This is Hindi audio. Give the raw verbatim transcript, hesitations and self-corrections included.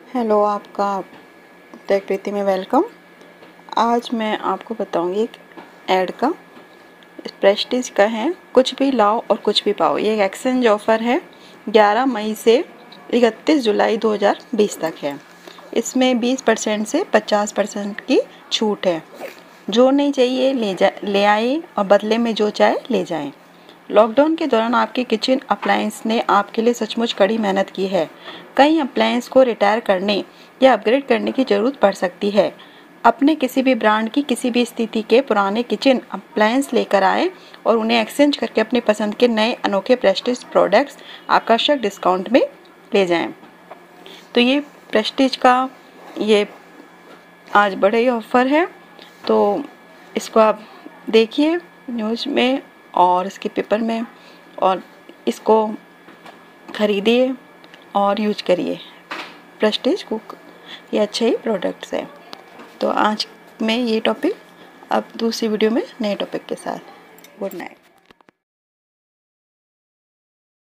हेलो, आपका टेक प्रीति में वेलकम। आज मैं आपको बताऊंगी एक ऐड का, प्रेस्टीज का है। कुछ भी लाओ और कुछ भी पाओ। ये एक एक्सचेंज ऑफ़र है, ग्यारह मई से इकतीस जुलाई दो हज़ार बीस तक है। इसमें बीस परसेंट से पचास परसेंट की छूट है। जो नहीं चाहिए ले जा ले आए और बदले में जो चाहे ले जाएं। लॉकडाउन के दौरान आपके किचन अप्लायंस ने आपके लिए सचमुच कड़ी मेहनत की है। कई अप्लायंस को रिटायर करने या अपग्रेड करने की ज़रूरत पड़ सकती है। अपने किसी भी ब्रांड की किसी भी स्थिति के पुराने किचन अप्लायंस लेकर आएं और उन्हें एक्सचेंज करके अपनी पसंद के नए अनोखे प्रेस्टीज प्रोडक्ट्स आकर्षक डिस्काउंट में ले जाएं। तो ये प्रेस्टीज का ये आज बड़ा ही ऑफ़र है, तो इसको आप देखिए न्यूज़ में और इसके पेपर में, और इसको ख़रीदिए और यूज करिए। प्रेस्टीज कुक ये अच्छे ही प्रोडक्ट्स हैं। तो आज में ये टॉपिक, अब दूसरी वीडियो में नए टॉपिक के साथ। Good night.